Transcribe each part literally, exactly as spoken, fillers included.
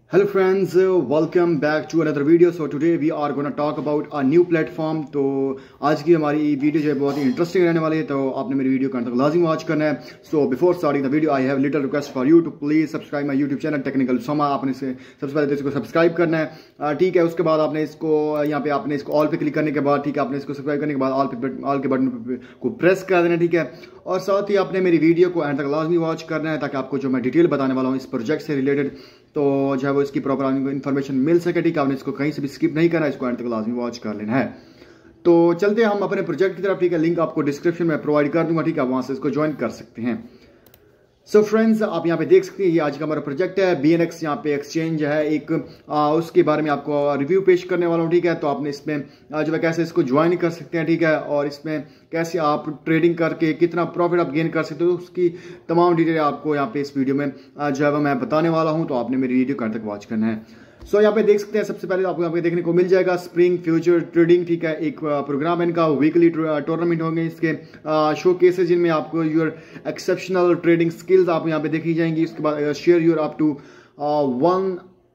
Hello friends, uh, welcome back to another video. So today we are going to talk about a new platform. तो आज की हमारी video जो है बहुत ही इंटरेस्टिंग रहने वाली है, तो आपने मेरी वीडियो का तक लाजिम वॉच करना है. So before starting the video I have little request for you to please subscribe my YouTube channel technical Soma. आपने इसे सबसे पहले तो इसको सब्सक्राइब करना है, ठीक है. उसके बाद आपने इसको यहाँ पे आपने इसको ऑल पे क्लिक करने के बाद, ठीक है, आपने इसको सब्सक्राइब करने के बाद ऑल पे ऑल के बटन को प्रेस कर देना, ठीक है. और साथ ही आपने मेरी वीडियो को एंड तक लाजमी वॉच करना है ताकि आपको जो मैं डिटेल बताने वाला हूँ इस प्रोजेक्ट से रिलेटेड, तो जो है वो इसकी प्रॉपर इन्फॉर्मेशन मिल सके, ठीक है. आपने इसको कहीं से भी स्किप नहीं करना, इसको एंड तक लाजमी वॉच कर लेना है. तो चलते हैं हम अपने प्रोजेक्ट की तरफ, ठीक है. लिंक आपको डिस्क्रिप्शन में प्रोवाइड कर दूंगा, ठीक है. वहां से इसको ज्वाइन कर सकते हैं. सो so फ्रेंड्स, आप यहाँ पे देख सकते हैं ये आज का हमारा प्रोजेक्ट है. बी एन एक्स यहाँ पे एक्सचेंज है एक, आ, उसके बारे में आपको रिव्यू पेश करने वाला हूँ, ठीक है. तो आपने इसमें जो है कैसे इसको ज्वाइन कर सकते हैं, ठीक है, और इसमें कैसे आप ट्रेडिंग करके कितना प्रॉफिट आप गेन कर सकते हो, उसकी तमाम डिटेल आपको यहाँ पे इस वीडियो में जो है मैं बताने वाला हूँ. तो आपने मेरी वीडियो कहाँ तक वॉच करना है. सो so, यहाँ पे देख सकते हैं सबसे पहले आपको यहाँ पे देखने को मिल जाएगा स्प्रिंग फ्यूचर ट्रेडिंग, ठीक है. एक प्रोग्राम है इनका, वीकली टूर्नामेंट होंगे इसके, शो केसेस जिनमें आपको योर एक्सेप्शनल ट्रेडिंग स्किल्स आप यहाँ पे देखी जाएंगी. उसके बाद share your up to one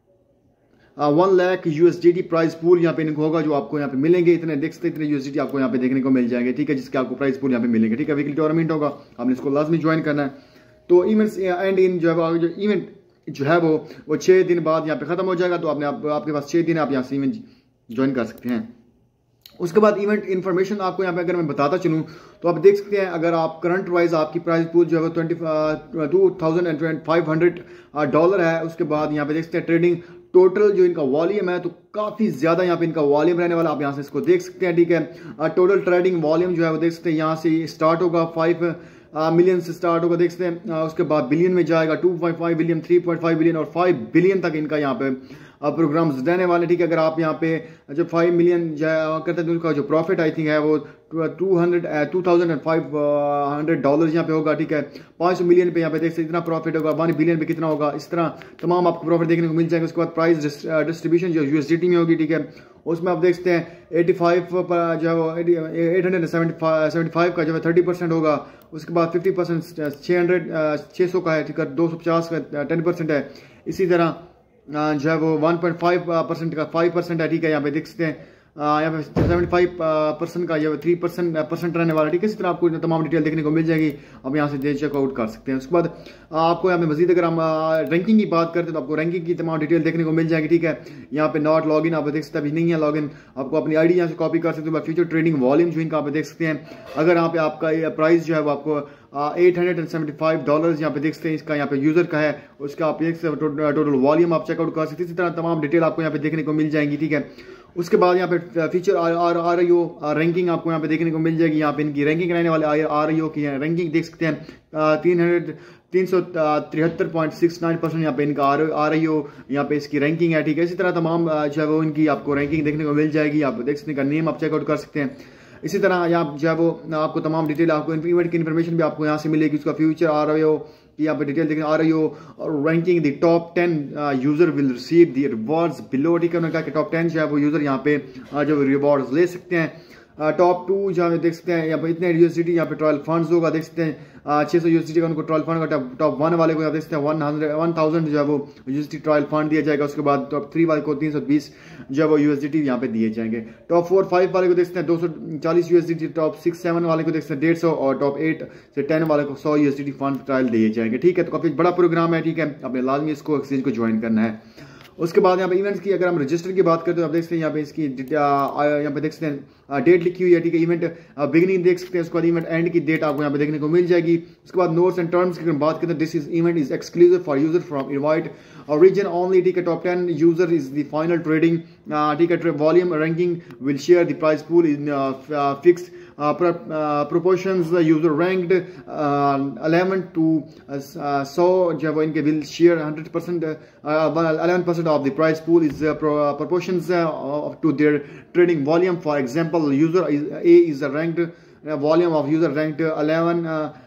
one lakh USDT price pool यहाँ पे इनको होगा जो आपको यहाँ पे मिलेंगे. इतने देख सकते इतने यूएसडीटी आपको यहाँ पे देखने को मिल जाएंगे, ठीक है, जिसके आपको प्राइस पूल यहाँ पे मिलेंगे, ठीक है. वीकली टूर्नामेंट होगा, आपने इसको लाजमी ज्वाइन करना है. तो इवेंट्स एंड इन जो है जो इवेंट जो है वो वो छः दिन बाद यहाँ पे खत्म हो जाएगा. तो आपने आप, आपके पास छः दिन आप यहाँ से इवेंट ज्वाइन कर सकते हैं. उसके बाद इवेंट इन्फॉर्मेशन आपको यहाँ पे अगर मैं बताता चलूँ तो आप देख सकते हैं, अगर आप करंट वाइज आपकी प्राइस पूल जो है वो twenty two thousand and five hundred dollar है. उसके बाद यहाँ पे देख सकते हैं ट्रेडिंग टोटल जो इनका वॉल्यूम है तो काफी ज्यादा यहाँ पे इनका वॉल्यूम रहने वाला, आप यहाँ से इसको देख सकते हैं, ठीक है. टोटल ट्रेडिंग वॉल्यूम जो है वो देख सकते हैं यहाँ से स्टार्ट होगा फाइव मिलियन से स्टार्ट होगा, देख सकते हैं. उसके बाद बिलियन में जाएगा, two point five billion, three point five billion और फाइव बिलियन तक इनका यहाँ पे प्रोग्राम्स रहने वाले, ठीक है. अगर आप यहाँ पे जो फाइव मिलियन करते हैं तो उनका जो प्रॉफिट आई थिंक है वो two hundred two thousand and five hundred dollar यहाँ पे होगा, ठीक है. पाँच सौ मिलियन पे यहाँ पे देख सकते इतना प्रॉफिट होगा, वन बिलियन पे कितना होगा, इस तरह तमाम आपको प्रॉफिट देखने को मिल जाएगा. उसके बाद प्राइस डिस्ट्रीब्यूशन जो यूएसडीटी में होगी, ठीक है, उसमें आप देख सकते हैं एटी फाइव जो है वो एट हंड्रेड सेवेंटी फाइव का जो है थर्टी परसेंट होगा. उसके बाद फिफ्टी परसेंट छः हंड्रेड छः सौ का है, ठीक है, दो सौ पचास का टेन परसेंट है. इसी तरह जो है वो वन पॉइंट फाइव परसेंट का फाइव परसेंट है, ठीक है. यहाँ पे देख सकते हैं यहाँ पे सेवेंटी फाइव परसेंट का ये थ्री परसेंट परसेंट रहने वाला, ठीक है. इसी तरह आपको तमाम डिटेल देखने को मिल जाएगी, आप यहाँ से चेकआउट कर सकते हैं. उसके बाद आपको यहाँ पे मजीद अगर हम रैंकिंग की बात करते हैं तो आपको रैंकिंग की तमाम डिटेल देखने को मिल जाएगी, ठीक है. यहाँ पे नॉट लॉग इन आप देख सकते हैं, अभी नहीं है लॉग इन, आपको अपनी आईडी यहाँ से कॉपी कर सकते हो. फ्यूचर ट्रेडिंग वॉल्यूम जो इनका आप देख सकते हैं, अगर यहाँ पे आपका प्राइस जो है वो आपको eight hundred and seventy five dollar यहाँ पे देख सकते हैं, इसका यहाँ पे यूजर का है, उसका आप देख सकते हैं टोटल वॉल्यूम आप चेकआउट कर सकते हैं. इसी तरह तमाम डिटेल आपको यहाँ पे देखने को मिल जाएंगी, ठीक है. उसके बाद यहाँ पे feature R R I O ranking आपको यहाँ पे देखने को मिल जाएगी. यहाँ पे इनकी रैंकिंग रहने वाले आर आई ओ की रैंकिंग देख सकते हैं, तीन हंड्रेड तीन सौ तिहत्तर पॉइंट सिक्स नाइन परसेंट यहाँ पे इनका आर आई ओ यहाँ पे इसकी रैंकिंग है, ठीक है. इसी तरह तमाम जो है वो इनकी आपको रैंकिंग देखने को मिल जाएगी, आप देख सकते हैं, नेम आप चेकआउट कर सकते हैं. इसी तरह यहाँ जो है वो आपको तमाम डिटेल आपको इवेंट की इन्फॉर्मेशन भी आपको यहाँ से मिलेगी. उसका फ्यूचर आर आई ओ की यहाँ पे डिटेल देखने आ रही हो, ranking the top ten user will receive the rewards below, ठीक है. उन्होंने कहा कि टॉप टेन जो है वो यूजर यहाँ पे जो रिवॉर्ड्स ले सकते हैं. टॉप टू जहाँ देख सकते हैं यहाँ पे इतने यूएसडीटी यहाँ पे ट्रायल फंड्स होगा, देख सकते हैं छह सौ यूएसडीटी का उनको ट्रायल फंड का. टॉप वन वाले को यहाँ देख सकते हैं वन हंड्रेड वन थाउजेंड जो है वो यूएसडीटी ट्रायल फंड दिया जाएगा. उसके बाद टॉप थ्री वाले को तीन सौ बीस जो है वो यूएसडीटी यहाँ पे दिए जाएंगे. टॉप फोर फाइव वाले को देख सकते हैं दो सौ चालीस यूएसडीटी, टॉप सिक्स सेवन वाले को देख सकते हैं डेढ़ सौ और टॉप एट से टेन वाले को सौ यूएसडीटी फंड ट्रायल दिए जाएंगे, ठीक है. तो काफी बड़ा प्रोग्राम है, ठीक है, आपने लाजमी इसको एक्सचेंज को ज्वाइन करना है. उसके बाद यहाँ पे इवेंट्स की अगर हम रजिस्टर की बात करते हैं तो आप देख सकते हैं यहाँ पे इसकी यहाँ पे देख सकते हैं डेट लिखी हुई है, ठीक है. इवेंट बिगिनिंग देख सकते हैं, उसके बाद इवेंट एंड की डेट आपको यहाँ पे देखने को मिल जाएगी. उसके बाद नोट्स एंड टर्म्स की अगर बात करते हैं, this is event is exclusive for user from invite region only, ठीक है. Top ten user is the final trading, ठीक है. Volume ranking will share the price pool in fixed Uh, pro, uh, proportions uh, user ranked uh, eleven to uh, uh, so जो है वो इनके will share one hundred percent eleven percent of the price pool is uh, pro, uh, proportions uh, to their trading volume. For example, user is, A is ranked uh, volume of user ranked eleven uh,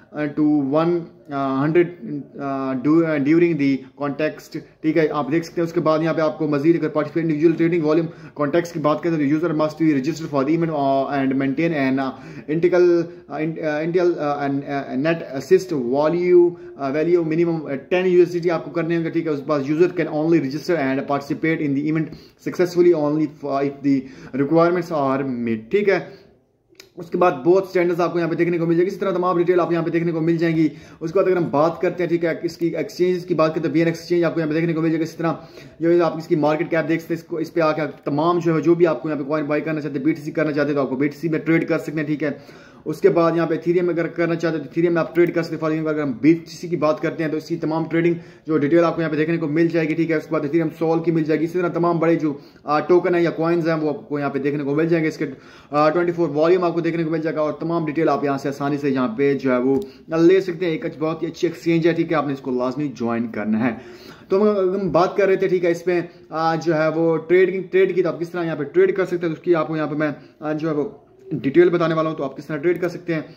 two one hundred during the context, ठीक है, आप देख सकते हैं। उसके बाद यहाँ पे आपको मजीद अगर participate individual trading volume contact की बात करें तो user must be registered for the event and maintain an identical identical net asset value value minimum ten USDT आपको करने होंगे, ठीक है। उसके बाद user can only register and participate in the event successfully only if the requirements are met, ठीक है। उसके बाद बहुत स्टैंडर्ड्स आपको यहाँ पे देखने को मिल जाएगी, इस तरह तमाम डिटेल आप यहाँ पे देखने को मिल जाएंगी। उसके बाद अगर हम बात करते हैं, ठीक है, इसकी एक्सचेंज की बात करते हैं, बीएन एक्सचेंज आपको यहाँ पे देखने को मिल जाएगा। इस तरह जो है आप इसकी मार्केट कैप देख सकते हैं, इसको इस पे आके तमाम जो है जो भी आपको यहाँ पे कॉइन बाय करना चाहते हैं, बीटीसी करना चाहते हैं तो आपको बीटीसी में ट्रेड कर सकते हैं, ठीक है। उसके बाद यहाँ पे इथेरियम अगर करना चाहते हैं तो इथेरियम में आप ट्रेड कर सकते हैं। फॉर एग्जांपल अगर हम बीटीसी की बात करते हैं तो इसकी तमाम ट्रेडिंग जो डिटेल आपको यहाँ पे देखने को मिल जाएगी, ठीक है। उसके बाद इथेरियम सोल की मिल जाएगी। इसी तरह तमाम बड़े जो टोकन है या कॉइन्स हैं वो आपको यहाँ पे देखने को मिल जाएंगे। इसके ट्वेंटी फोर वॉल्यूम आपको देखने को मिल जाएगा और तमाम डिटेल आप यहाँ से आसानी से यहाँ पे जो है वो ले सकते हैं। एक बहुत ही अच्छी एक्सचेंज है, ठीक है, आपने इसको लाजमी ज्वाइन करना है। तो हम बात कर रहे थे, ठीक है, इसमें जो है वो ट्रेडिंग ट्रेड की तो आप किस तरह यहाँ पे ट्रेड कर सकते हैं, उसकी आपको यहाँ पे मैं जो है वो डिटेल बताने वाला हूँ। तो आप किस तरह ट्रेड कर सकते हैं,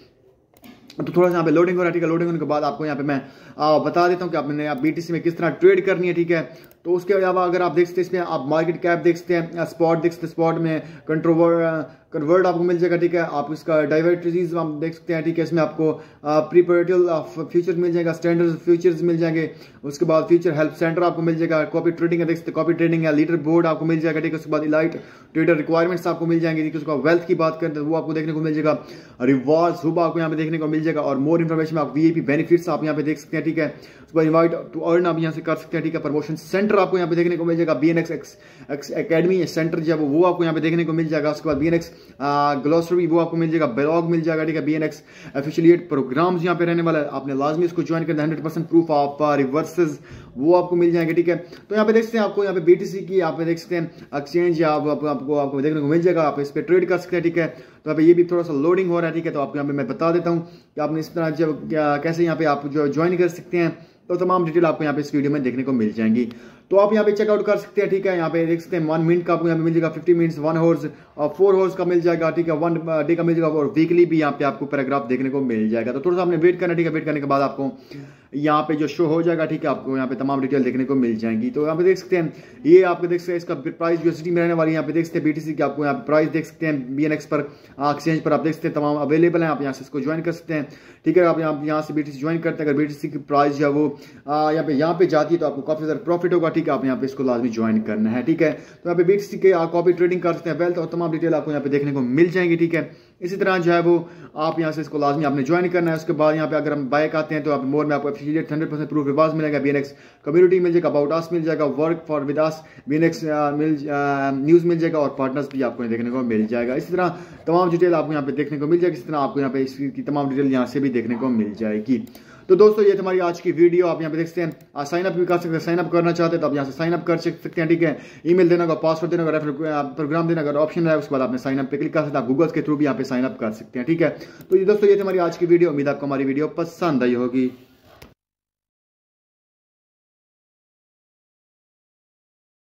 तो थोड़ा सा यहाँ पे लोडिंग हो रहा है, ठीक है। लोडिंग होने के बाद आपको यहाँ पे मैं आ, बता देता हूँ कि आपने आप बीटीसी में किस तरह ट्रेड करनी है, ठीक है। तो उसके अलावा अगर आप देख सकते हैं इसमें आप मार्केट कैप देख सकते हैं, स्पॉट देख सकते हैं, स्पॉट में कंट्रोवर कन्वर्ट आपको मिल जाएगा, ठीक है। आप इसका डाइवर्सिटीज आप देख सकते हैं, ठीक है। इसमें आपको प्रीपेरेटिव फ्यूचर्स मिल जाएगा, स्टैंडर्ड फ्यूचर्स मिल जाएंगे। उसके बाद फ्यूचर हेल्प सेंटर आपको मिल जाएगा, कॉपी ट्रेडिंग देख सकते हैं, कॉपी ट्रेडिंग है, लीडर बोर्ड आपको मिल जाएगा, ठीक है। उसके बाद इलाइट ट्रेडर रिक्वायरमेंट्स आपको मिल जाएंगे, ठीक है। उसके बाद वेल्थ की बात करें तो वो आपको देखने को मिल जाएगा, रिवॉर्ड सुबह आपको यहाँ पे देखने को मिल जाएगा और मोर इन्फॉर्मेशन आप वीआईपी बेनिफिट्स आप यहाँ पे देख सकते हैं, ठीक है। उसके बाद इनवाइट टू अर्न आप यहाँ से कर सकते हैं, ठीक है। प्रमोशन सेंटर आपको यहाँ पे देखने को मिल जाएगा, बीएनएक्स एकेडमी सेंटर जो है वो आपको यहाँ पे देखने को मिल जाएगा। उसके बाद बीएनएक्स ग्लोसरी वो आपको मिल जाएगा, ब्लॉग मिल जाएगा, ठीक है। बीएनएक्स एफिशिएट प्रोग्राम्स यहाँ पे रहने वाला है, आपने लाजमी इसको ज्वाइन करना, hundred percent proof of reserves वो आपको मिल जाएंगे, ठीक है। तो यहाँ पे देख सकते हैं आपको यहाँ पे बीटीसी की आप देख सकते हैं एक्सचेंज आप, आप, आपको आपको देखने को मिल जाएगा, आप इस पर ट्रेड कर सकते हैं, ठीक है। तो यहाँ पे ये भी थोड़ा सा लोडिंग हो रहा है, ठीक है। तो आपको यहाँ पे मैं बता देता हूँ कि आपने इस तरह जब कैसे यहाँ पे आप जो ज्वाइन कर सकते हैं, तो तमाम डिटेल आपको यहाँ पे इस वीडियो में देखने को मिल जाएंगी। तो आप यहाँ पे चेकआउट कर सकते हैं, ठीक है। यहाँ पे देख सकते हैं वन मिनट का आपको यहाँ पे मिल जाएगा, फिफ्टी मिनट्स, वन हॉर्स और फोर हॉर्स का मिल जाएगा, ठीक है। वन डे का मिल जाएगा और वीकली भी यहाँ पे आपको पैराग्राफ देखने को मिल जाएगा। तो थोड़ा सा आपने वेट करना, ठीक है। वेट करने के बाद आपको यहाँ पे जो शो हो जाएगा, ठीक है, आपको यहाँ पे तमाम डिटेल देखने को मिल जाएंगी। तो यहाँ पे देख सकते हैं ये आपको देख सकते हैं इसका प्राइस यूएसडी में रहने वाली, यहाँ पे देख सकते हैं बीटीसी की आपको यहाँ पे प्राइस देख सकते हैं, बीएनएक्स पर एक्सचेंज पर आप देख सकते हैं तमाम अवेलेबल है, आप यहाँ से इसको ज्वाइन कर सकते हैं, ठीक है। आप यहाँ यहाँ से बीटीसी ज्वाइन करते हैं, अगर बीटीसी की प्राइस जो है वो यहाँ पे यहाँ पे जाती है तो आपको काफी ज्यादा प्रॉफिट होगा, ठीक है। आप यहाँ पे इसको लाजमी ज्वाइन करना है, ठीक है। तो यहाँ पे बीटीसी के कॉपी ट्रेडिंग कर सकते हैं, वेल्थ और तमाम डिटेल आपको यहाँ पे देखने को मिल जाएंगी, ठीक है। इसी तरह जो है वो आप यहाँ से इसको लाजमी आपने ज्वाइन करना है। उसके बाद यहाँ पे अगर हम बाइक आते हैं तो आप मोर में आपको affiliate hundred percent proof rewards मिलेगा, बीएनएक्स कम्युनिटी मिल जाएगा, अबाउट अस मिल जाएगा, work for with us BNX मिल न्यूज मिल जाएगा और पार्टनर्स भी आपको देखने को मिल जाएगा। इसी तरह तमाम डिटेल आपको यहाँ पे देखने को मिल जाएगी, इसी तरह आपको यहाँ पे इसकी तमाम डिटेल यहाँ से भी देखने को मिल जाएगी। तो दोस्तों ये हमारी आज की वीडियो, आप यहाँ पे देखते हैं साइन अप भी कर सकते हैं, साइन अप करना चाहते हैं तो आप यहाँ से साइन अप कर सकते हैं, ठीक है। ईमेल देना होगा, पासवर्ड देना होगा, रेफरल प्रोग्राम देना होगा, ऑप्शन है, उसके बाद आपने साइन अप पे क्लिक कर सकते हैं, आप गूगल के थ्रू भी यहाँ पे साइन अप कर सकते हैं, ठीक है। तो ये दोस्तों ये हमारी आज की वीडियो, उम्मीद आपको हमारी वीडियो पसंद आई होगी।